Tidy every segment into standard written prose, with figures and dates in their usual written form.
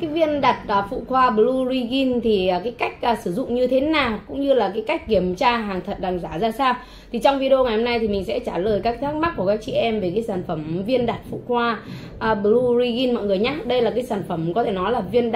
cái viên đặt phụ khoa Blue Regin thì cái cách sử dụng như thế nào, cũng như là cái cách kiểm tra hàng thật hàng giả ra sao, thì trong video ngày hôm nay thì mình sẽ trả lời các thắc mắc của các chị em về cái sản phẩm viên đặt phụ khoa Blue Regin mọi người nhé. Đây là cái sản phẩm có thể nói là viên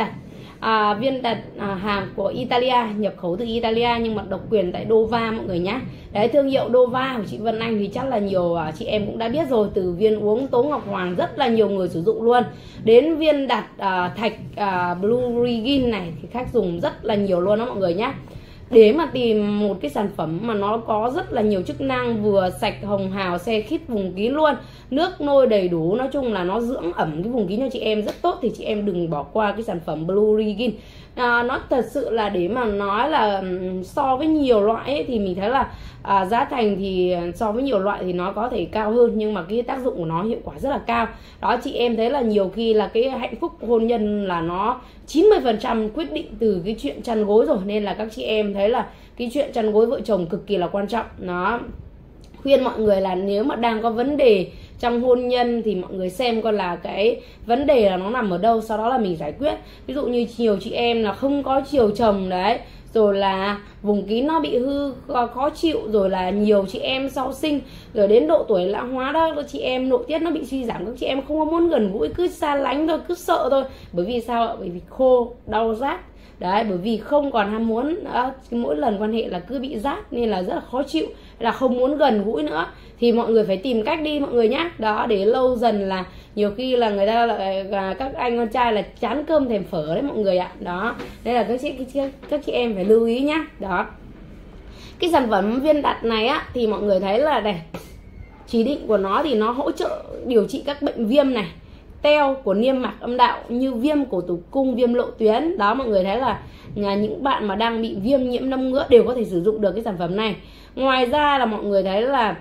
đặt hàng của Italia, nhập khẩu từ Italia nhưng mà độc quyền tại Dova mọi người nhé. Đấy, thương hiệu Dova của chị Vân Anh thì chắc là nhiều chị em cũng đã biết rồi, từ viên uống Tố Ngọc Hoàng rất là nhiều người sử dụng luôn, đến viên đặt thạch Blue Regin này thì khách dùng rất là nhiều luôn đó mọi người nhé. Để mà tìm một cái sản phẩm mà nó có rất là nhiều chức năng, vừa sạch hồng hào xe khít vùng kín luôn, nước nôi đầy đủ, nói chung là nó dưỡng ẩm cái vùng kín cho chị em rất tốt, thì chị em đừng bỏ qua cái sản phẩm Blue Regin. Nó thật sự là để mà nói là so với nhiều loại ấy, thì mình thấy là giá thành thì so với nhiều loại thì nó có thể cao hơn, nhưng mà cái tác dụng của nó hiệu quả rất là cao. Đó, chị em thấy là nhiều khi là cái hạnh phúc hôn nhân là nó 90% quyết định từ cái chuyện chăn gối rồi, nên là các chị em thấy là cái chuyện chăn gối vợ chồng cực kỳ là quan trọng. Nó khuyên mọi người là nếu mà đang có vấn đề trong hôn nhân thì mọi người xem coi là cái vấn đề là nó nằm ở đâu, sau đó là mình giải quyết. Ví dụ như nhiều chị em là không có chiều chồng đấy, rồi là vùng kín nó bị hư khó chịu, rồi là nhiều chị em sau sinh rồi đến độ tuổi lão hóa đó, chị em nội tiết nó bị suy giảm, các chị em không có muốn gần gũi, cứ xa lánh thôi, cứ sợ thôi. Bởi vì sao ạ? Bởi vì khô, đau rát đấy, bởi vì không còn ham muốn, mỗi lần quan hệ là cứ bị rát nên là rất là khó chịu, là không muốn gần gũi nữa. Thì mọi người phải tìm cách đi mọi người nhé. Đó, để lâu dần là nhiều khi là người ta lại các anh con trai là chán cơm thèm phở đấy mọi người ạ. Đó, đây là các chị em phải lưu ý nhá. Đó, cái sản phẩm viên đặt này á thì mọi người thấy là này, chỉ định của nó thì nó hỗ trợ điều trị các bệnh viêm này, teo của niêm mạc âm đạo như viêm cổ tử cung, viêm lộ tuyến. Đó, mọi người thấy là những bạn mà đang bị viêm nhiễm nấm ngứa đều có thể sử dụng được cái sản phẩm này. Ngoài ra là mọi người thấy là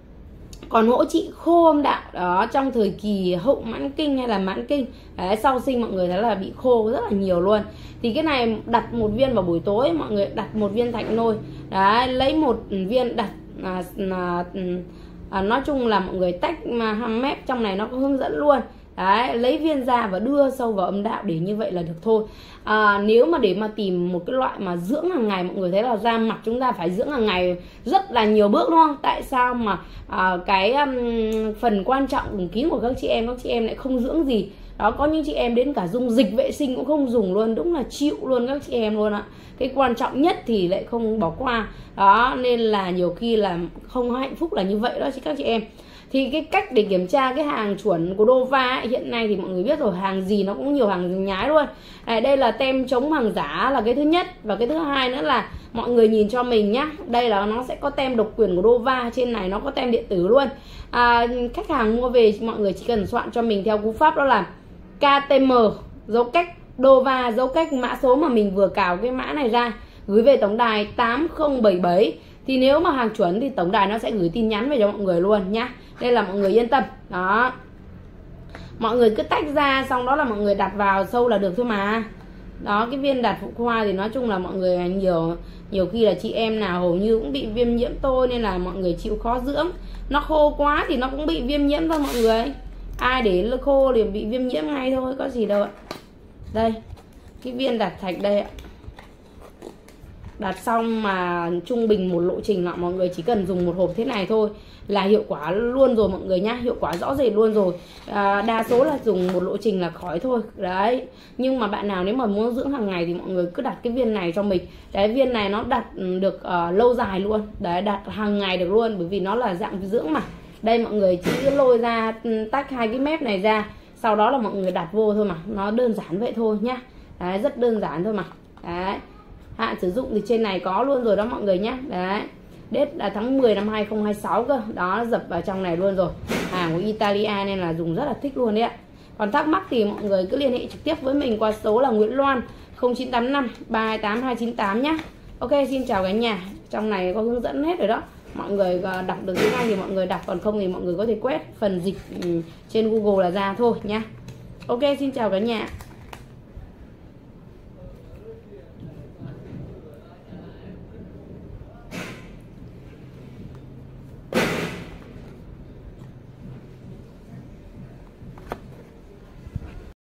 còn hỗ trị khô âm đạo đó, trong thời kỳ hậu mãn kinh hay là mãn kinh đấy, sau sinh mọi người thấy là bị khô rất là nhiều luôn. Thì cái này đặt một viên vào buổi tối, mọi người đặt một viên thạch nôi đấy, lấy một viên đặt nói chung là mọi người tách mà mép trong này nó có hướng dẫn luôn đấy, lấy viên ra và đưa sâu vào âm đạo, để như vậy là được thôi. Nếu mà để mà tìm một cái loại mà dưỡng hàng ngày, mọi người thấy là da mặt chúng ta phải dưỡng hàng ngày rất là nhiều bước đúng không? Tại sao mà cái phần quan trọng vùng kín của các chị em lại không dưỡng gì? Đó, có những chị em đến cả dung dịch vệ sinh cũng không dùng luôn, đúng là chịu luôn các chị em luôn ạ. Cái quan trọng nhất thì lại không bỏ qua. Đó, nên là nhiều khi là không hạnh phúc là như vậy đó chứ các chị em. Thì cái cách để kiểm tra cái hàng chuẩn của Dova ấy, hiện nay thì mọi người biết rồi, hàng gì nó cũng nhiều hàng nhái luôn. Đây là tem chống hàng giả là cái thứ nhất, và cái thứ hai nữa là mọi người nhìn cho mình nhá, đây là nó sẽ có tem độc quyền của Dova, trên này nó có tem điện tử luôn. Khách hàng mua về mọi người chỉ cần soạn cho mình theo cú pháp đó là KTM dấu cách Dova, dấu cách mã số mà mình vừa cào cái mã này ra, gửi về tổng đài 8077. Thì nếu mà hàng chuẩn thì tổng đài nó sẽ gửi tin nhắn về cho mọi người luôn nhá. Đây là mọi người yên tâm. Đó, mọi người cứ tách ra xong đó là mọi người đặt vào sâu là được thôi mà. Đó, cái viên đặt phụ khoa thì nói chung là mọi người nhiều khi là chị em nào hầu như cũng bị viêm nhiễm tôi, nên là mọi người chịu khó dưỡng. Nó khô quá thì nó cũng bị viêm nhiễm thôi mọi người. Ai để khô thì bị viêm nhiễm ngay thôi, có gì đâu ạ. Đây, cái viên đặt thạch đây ạ. Đặt xong mà trung bình một lộ trình là mọi người chỉ cần dùng một hộp thế này thôi là hiệu quả luôn rồi mọi người nhá, hiệu quả rõ rệt luôn rồi. Đa số là dùng một lộ trình là khỏi thôi đấy. Nhưng mà bạn nào nếu mà muốn dưỡng hàng ngày thì mọi người cứ đặt cái viên này cho mình. Đấy, viên này nó đặt được lâu dài luôn đấy, đặt hàng ngày được luôn, bởi vì nó là dạng dưỡng mà. Đây, mọi người chỉ lôi ra, tách hai cái mép này ra, sau đó là mọi người đặt vô thôi mà, nó đơn giản vậy thôi nhá. Đấy, rất đơn giản thôi mà. Đấy, hạn sử dụng thì trên này có luôn rồi đó mọi người nhé. Đấy, date là tháng 10 năm 2026 cơ. Đó, dập vào trong này luôn rồi. Hàng của Italia nên là dùng rất là thích luôn đấy ạ. Còn thắc mắc thì mọi người cứ liên hệ trực tiếp với mình qua số là Nguyễn Loan 0985 328 298 nhé. Ok, xin chào cả nhà. Trong này có hướng dẫn hết rồi đó. Mọi người đọc được tiếng Anh thì mọi người đọc, còn không thì mọi người có thể quét phần dịch trên Google là ra thôi nhá. Ok, xin chào cả nhà.